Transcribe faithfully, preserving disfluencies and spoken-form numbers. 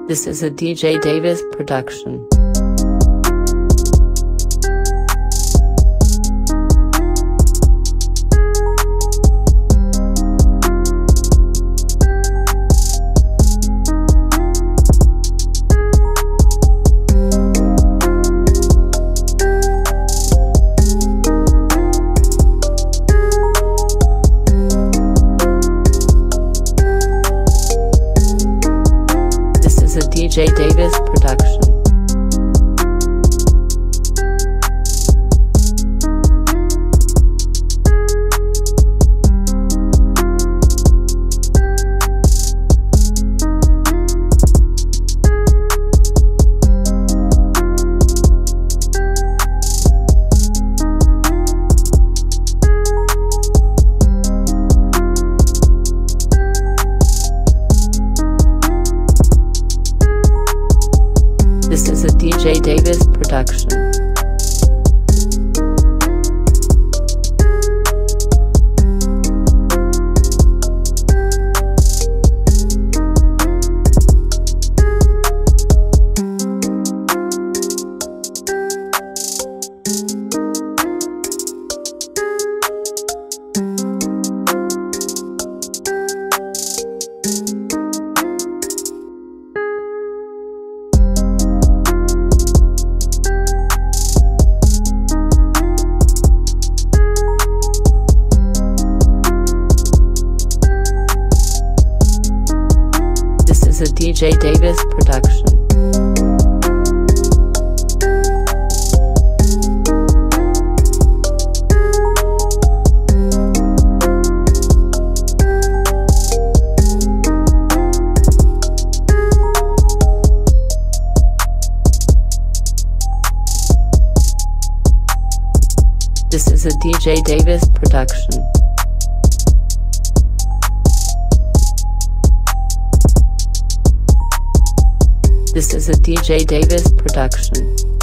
This is a D J Davis production. D J Davis production. This is a D J Davis production. This is a D J Davis production. This is a D J Davis production. This is a D J Davis production.